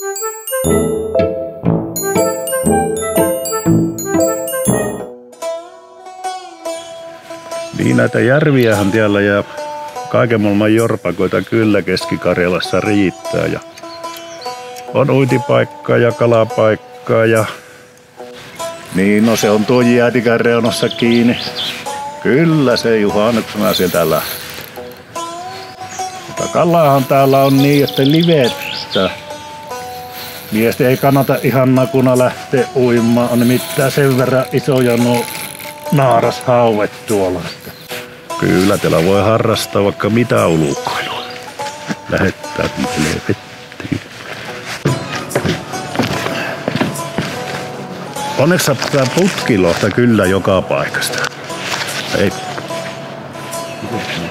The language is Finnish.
Niin näitä järviähän täällä ja kaiken maailman jorpakoita kyllä Keski-Karjalassa riittää. Ja on uitipaikkaa ja kalapaikkaa ja niin no se on tuo jäätikän reunassa kiinni. Kyllä se juhannuksena sieltä lähtee. Mutta kalahan täällä on niin, että livettä. Miesten ei kannata ihan nakuna lähteä uimaan. On nimittäin sen verran isoja nuo naarashauet tuolla. Kyllä täällä voi harrastaa vaikka mitä ulkoilua. Lähettää vettiin. Onneksi saattaa putkilohta kyllä joka paikasta. Ei.